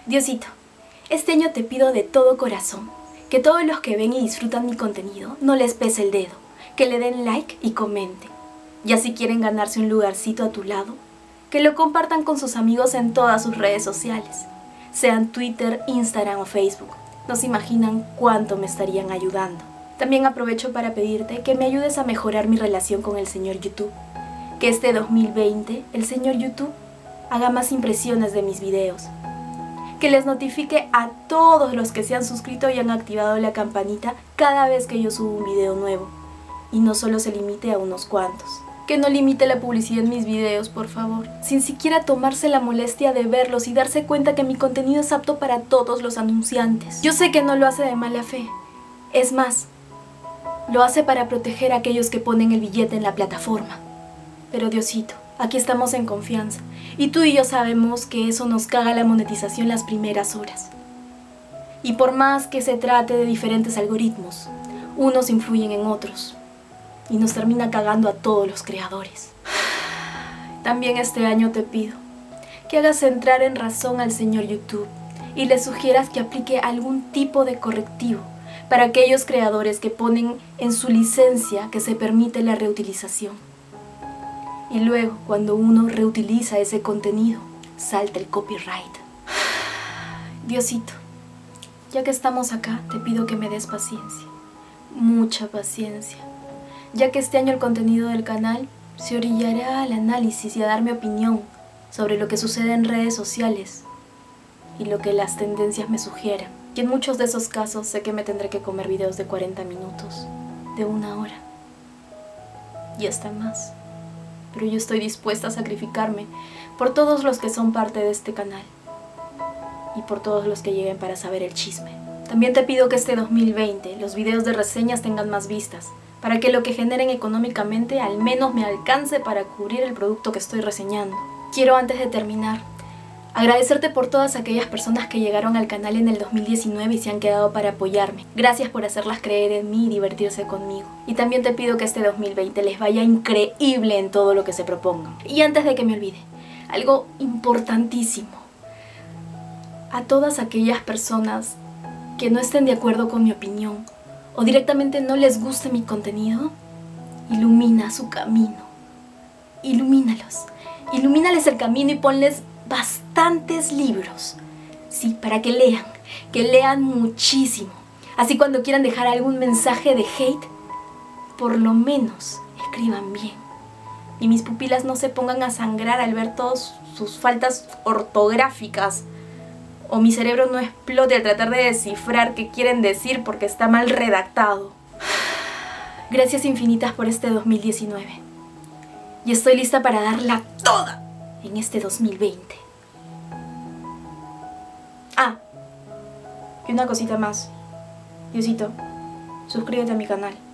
Diosito, este año te pido de todo corazón que todos los que ven y disfrutan mi contenido no les pese el dedo, que le den like y comenten. Ya si quieren ganarse un lugarcito a tu lado, que lo compartan con sus amigos en todas sus redes sociales, sean Twitter, Instagram o Facebook. No se imaginan cuánto me estarían ayudando. También aprovecho para pedirte que me ayudes a mejorar mi relación con el señor YouTube. Que este 2020 el señor YouTube haga más impresiones de mis videos. Que les notifique a todos los que se han suscrito y han activado la campanita cada vez que yo subo un video nuevo. Y no solo se limite a unos cuantos. Que no limite la publicidad en mis videos, por favor. Sin siquiera tomarse la molestia de verlos y darse cuenta que mi contenido es apto para todos los anunciantes. Yo sé que no lo hace de mala fe. Es más, lo hace para proteger a aquellos que ponen el billete en la plataforma. Pero Diosito, aquí estamos en confianza. Y tú y yo sabemos que eso nos caga la monetización las primeras horas. Y por más que se trate de diferentes algoritmos, unos influyen en otros. Y nos termina cagando a todos los creadores. También este año te pido que hagas entrar en razón al señor YouTube y le sugieras que aplique algún tipo de correctivo para aquellos creadores que ponen en su licencia que se permite la reutilización. Y luego, cuando uno reutiliza ese contenido, salta el copyright. Diosito, ya que estamos acá, te pido que me des paciencia. Mucha paciencia. Ya que este año el contenido del canal se orillará al análisis y a dar mi opinión sobre lo que sucede en redes sociales y lo que las tendencias me sugieran. Y en muchos de esos casos sé que me tendré que comer videos de 40 minutos, de 1 hora y hasta más. Pero yo estoy dispuesta a sacrificarme por todos los que son parte de este canal y por todos los que lleguen para saber el chisme. También te pido que este 2020 los videos de reseñas tengan más vistas, para que lo que generen económicamente al menos me alcance para cubrir el producto que estoy reseñando. Quiero, antes de terminar, agradecerte por todas aquellas personas que llegaron al canal en el 2019 y se han quedado para apoyarme. Gracias por hacerlas creer en mí y divertirse conmigo. Y también te pido que este 2020 les vaya increíble en todo lo que se propongan. Y antes de que me olvide, algo importantísimo. A todas aquellas personas que no estén de acuerdo con mi opinión o directamente no les guste mi contenido, ilumina su camino. Ilumínalos. Ilumínales el camino y ponles bastantes libros, sí, para que lean muchísimo. Así cuando quieran dejar algún mensaje de hate, por lo menos escriban bien. Y mis pupilas no se pongan a sangrar al ver todas sus faltas ortográficas. O mi cerebro no explote al tratar de descifrar qué quieren decir porque está mal redactado. Gracias infinitas por este 2019. Y estoy lista para darla toda en este 2020. Ah, y una cosita más. Diosito, suscríbete a mi canal.